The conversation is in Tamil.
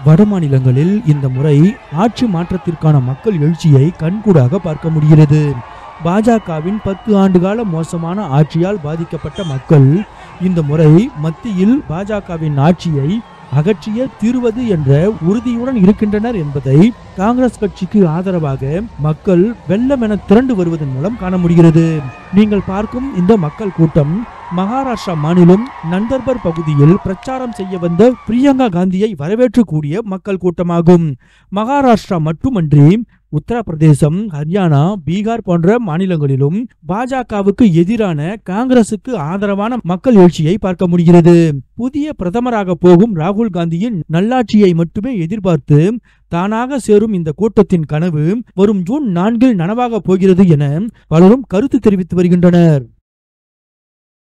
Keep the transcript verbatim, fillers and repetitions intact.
வட மாநிலங்களில் இந்த முறை ஆட்சி மாற்றத்திற்கான மக்கள் எழுச்சியை கண்கூடாக பார்க்க முடிகிறது. பாஜகவின் பத்து ஆண்டுகால மோசமான ஆட்சியால் பாதிக்கப்பட்ட மக்கள் இந்த முறை மத்தியில் பாஜகவின் ஆட்சியை அகற்றிய தீர்வது என்ற உறுதியுடன் இருக்கின்றனர் என்பதை காங்கிரஸ் கட்சிக்கு ஆதரவாக மக்கள் வெள்ளம் என திரண்டு வருவதன் மூலம் காண முடிகிறது. நீங்கள் பார்க்கும் இந்த மக்கள் கூட்டம் மகாராஷ்டிரா மாநிலம் நந்தர்பர் பகுதியில் பிரச்சாரம் செய்ய வந்த பிரியங்கா காந்தியை வரவேற்றக்கூடிய மக்கள் கூட்டமாகும். மகாராஷ்டிரா மட்டுமன்றி உத்தரப்பிரதேசம், ஹரியானா, பீகார் போன்ற மாநிலங்களிலும் பாஜகவுக்கு எதிரான காங்கிரசுக்கு ஆதரவான மக்கள் எழுச்சியை பார்க்க முடிகிறது. புதிய பிரதமராக போகும் ராகுல் காந்தியின் நல்லாட்சியை மட்டுமே எதிர்பார்த்து தானாக சேரும் இந்த கூட்டத்தின் கனவு வரும் ஜூன் நான்கில் நனவாக போகிறது என பலரும் கருத்து தெரிவித்து வருகின்றனர்.